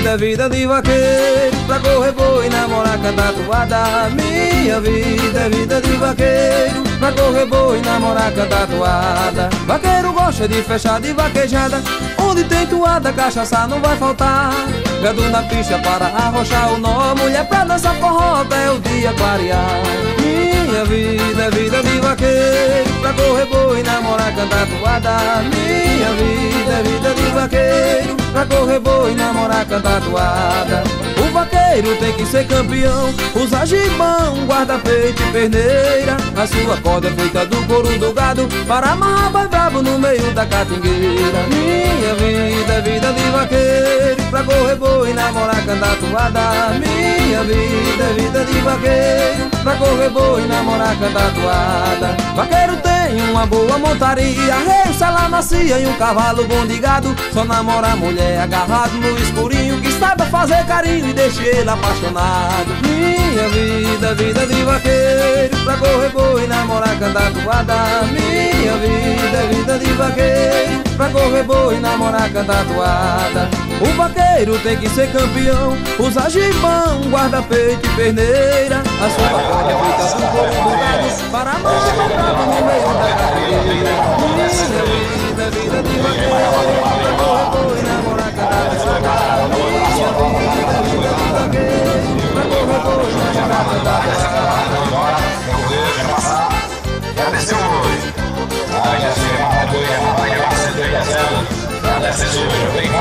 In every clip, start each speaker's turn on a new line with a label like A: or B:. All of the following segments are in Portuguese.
A: vida é vida de vaqueiro, pra correr boi, namorar, cantar toada. Minha vida é vida de vaqueiro, pra correr boi, namorar, cantar toada. Vaqueiro gosta de fechar de vaquejada, onde tem toada, cachaça não vai faltar. Gado na pista para arrochar o nó, mulher pra dançar forró até o dia clarear. Minha vida é vida de vaqueiro, pra correr boi, namorar, cantar toada. Minha vida é vida de vaqueiro, pra correr boi, namorar, cantar toada. O vaqueiro tem que ser campeão, usar gibão, guarda-peito e perneira. A sua corda é feita do couro do gado, para amarrar boi brabo no meio da catingueira. Minha vida é vida de vaqueiro, pra correr boi, namorar, cantar toada. Minha vida é vida de vaqueiro, pra correr boi, namorar, cantar toada. Vaqueiro tem uma boa montaria, rei, sela macia e um cavalo bom de gado. Só namora mulher agarrado no escurinho, que saiba fazer carinho e deixe ele apaixonado. Minha vida é vida de vaqueiro, pra correr boi, namorar, cantar toada. Minha vida é vida de vaqueiro, pra correr boi, namorar, cantar toada. O vaqueiro tem que ser campeão, usar gibão, guarda-peito e perneira. A sua corda é feita do couro do gado, para amarrar boi brabo no meio da catingueira. Minha vida é vida de vaqueiro, pra correr boi, namorar, cantar toada. Minha vida é vida de vaqueiro, pra correr boi, namorar, cantar toada.
B: Eu vejo passar, já desceu hoje. Vai descer, vai descer, vai descer, vai descer sujo, vem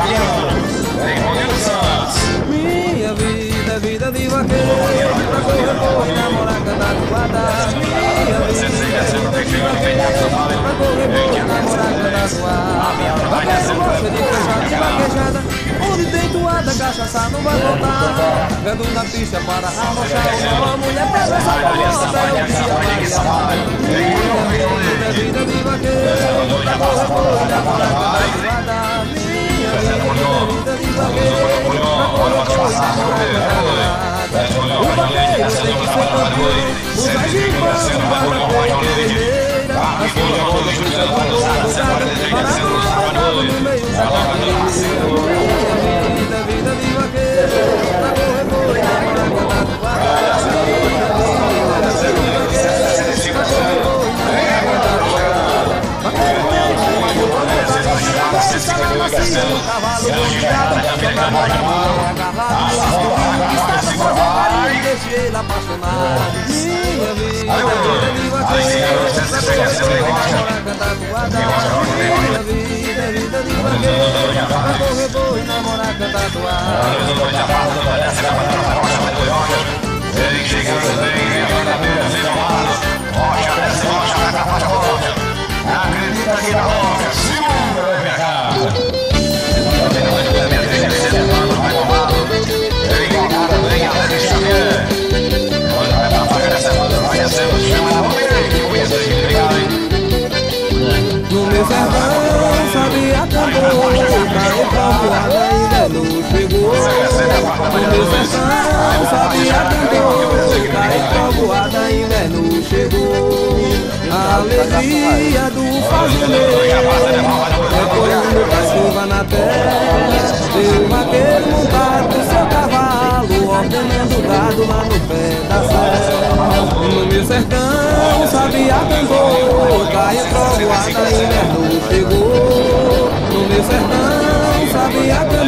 B: Fabiano Santos.
A: Minha vida é vida de vaqueiro, pra correr boi, namorar, cantar toada. Minha vida é vida de vaqueiro, pra correr boi, namorar, cantar toada. Vaqueiro gosta de fechar de vaquejada, onde tem toada, cachaça não vai voltar. Gado na pista para arrochar o nó, mulher pra dançar forró até o dia clarear. Minha vida é vida de vaqueiro, pra correr boi, namorar, cantar toada. Minha vida é vida de vaqueiro, pra correr boi, namorar, cantar toada. O vaqueiro tem que ser campeão, usa gibão, guarda-peito e perneira. A sua corda fica do couro do gado, para amarrar brabo no meio da catingueira. Minha vida é vida de vaqueiro, pra correr boi, namorar, cantar toada. Minha vida é vida de vaqueiro, pra correr boi, namorar, cantar toada. Vaqueiro tem uma boa montaria, sala macia, um cavalo bom de gado. Só namora mulher agarrado no escurinho, que sabe fazer carinho e deixe ele apaixonado. Minha vida é vida de vaqueiro, pra correr boi, namorar, cantar toada. Minha vida é vida de vaqueiro, pra correr boi, namorar, cantar toada.
B: Ele chegando bem, levando a mesa e tomando. Rocha, desce, rocha, vai pra rocha. Acredita aqui na rocha, segura o mercado. Vai tomado. Ele encontrado, vem a Leve Xavier. Quando vai pra faca dessa banda, vai descendo, chama na mão e que conheço aí, obrigado, hein?
A: No meu sertão, sabia tambor, caiu calculado, ainda não chegou. No meu sertão, sabia tambor, caiu calculado, ainda não chegou. A alegria do fazendeiro, recolhendo a chuva na terra. Seu vaqueiro montado no seu cavalo, ordenando o gado lá no pé da serra. No meu sertão, sabia tambor, caiu calculado, ainda não chegou. No meu sertão, sabia tambor.